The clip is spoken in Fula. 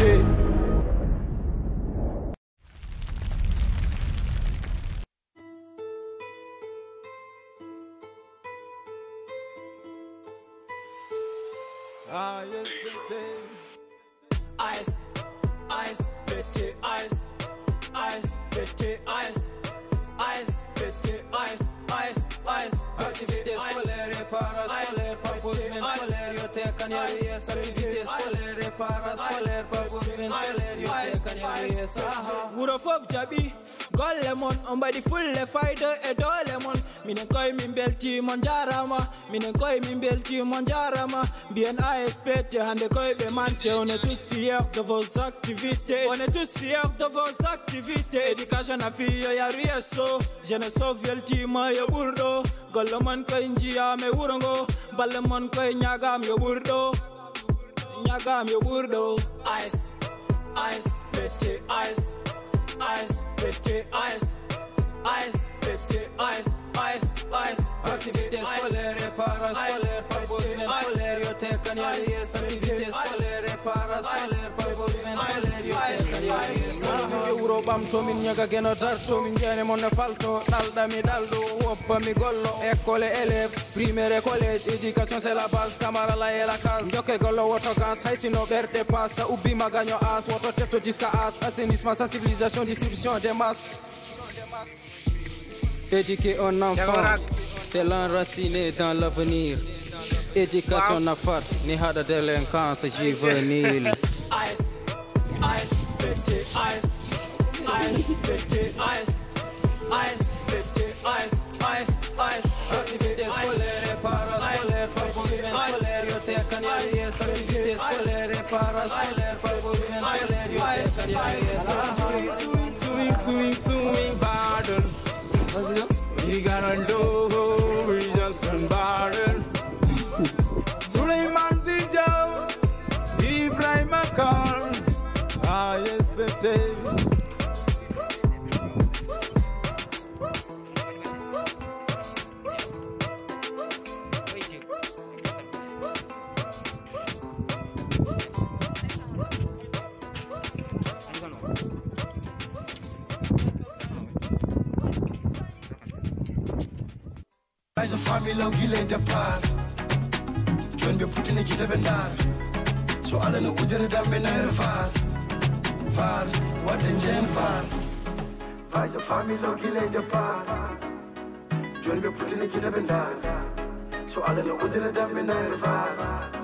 ASPT. Ice, ice, bitty, ice, ice, bitty, ice, ice, bitty, ice, ice, ice. Activité scolaire, parascolaire, pas besoin scolaire, yo Tékane ya yes. Activité scolaire, parascolaire, pas besoin scolaire, yo Tékane ya yes. Wuro fof jabi, golle mon, on badi fulle fayde e dole mon. Minen koy min belti mon jarama, minen koy min belti mon jarama. Bien ASPT, hande koy be mante, on est tous fiers de vos activités. On est tous fiers de vos activités. Éducation à fille ya rieso, jeunesse fof veltima yo burdo. Golle mon koy njia me wurongo, balle mon koy nyagam yo burdo. Nyagam yo burdo. Ice, ice, bitty, ice, ice, bitty, ice, ice, bitty, ice, ice, ice. Activité scolaire, parascolaire, pas besoin scolaire, yo Tékane ya yes. Activité scolaire, parascolaire, pas besoin scolaire, yo Tékane ya yes. Euro bam to min nyaga geno darto min jene mon falto dalda mi daldo woppa mi gollo école élève primaire collège éducation c'est la base camara la et la case jokke gollo woto gas hay sino berde passe ubbi magagno as woto tefto jusqu'à as assainissement sensibilisation distribution des masses. Éduquer un enfant, c'est l'enraciner dans l'avenir. Éducation n'a pas ni hada délinquance juvénile. Ice, ice, bitty, ice, ice, bitty, ice, ice, bitty, ice, ice, ice. Activité scolaire, parascolaire, pas besoin scolaire, yo Tékane ya yes. Activité scolaire, parascolaire, pas besoin scolaire, yo Tékane ya yes. Swing, swing, swing, pardon. We gonna do, we just unburden. Suleiman Zijo, Ibrahim Akar, ASPT. As a family long gile depart John be putting a kita bendar So ala no udere dambe na far what in gen far As a family long gile depart John be putting a kita bendar So ala no udere dambe na far